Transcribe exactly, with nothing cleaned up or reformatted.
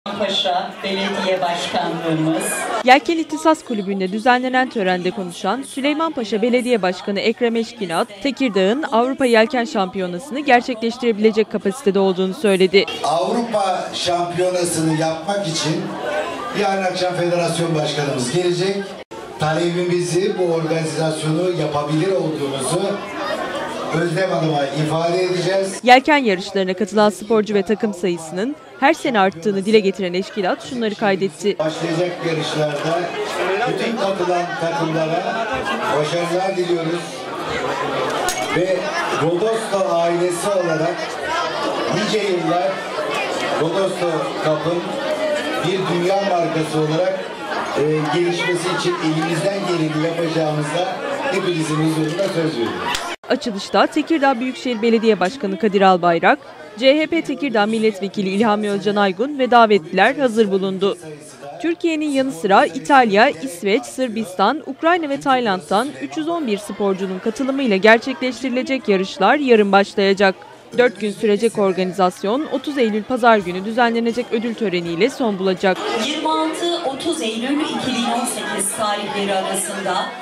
Paşa Belediye Başkanlığımız. Yelken İhtisas Kulübü'nde düzenlenen törende konuşan Süleymanpaşa Belediye Başkanı Ekrem Eşkinat, Tekirdağ'ın Avrupa Yelken Şampiyonası'nı gerçekleştirebilecek kapasitede olduğunu söyledi. Avrupa Şampiyonası'nı yapmak için yarın akşam Federasyon Başkanımız gelecek. Talebimizi, bu organizasyonu yapabilir olduğumuzu Özlem Hanım'a ifade edeceğiz. Yelken yarışlarına katılan sporcu ve takım sayısının her sene arttığını dile getiren Eşkinat şunları kaydetti. Başlayacak yarışlarda bütün katılan takımlara başarılar diliyoruz. Ve Rodosto ailesi olarak nice yıllar Rodosto Cup'ın bir dünya markası olarak e, gelişmesi için elimizden geleni yapacağımızda hepinizin huzurunda söz veriyoruz. Açılışta Tekirdağ Büyükşehir Belediye Başkanı Kadir Albayrak, C H P Tekirdağ Milletvekili İlhami Özcan Aygun ve davetliler hazır bulundu. Türkiye'nin yanı sıra İtalya, İsveç, Sırbistan, Ukrayna ve Tayland'dan üç yüz on bir sporcunun katılımıyla gerçekleştirilecek yarışlar yarın başlayacak. dört gün sürecek organizasyon otuz Eylül Pazar günü düzenlenecek ödül töreniyle son bulacak. yirmi altı otuz Eylül iki bin on sekiz tarihleri arasında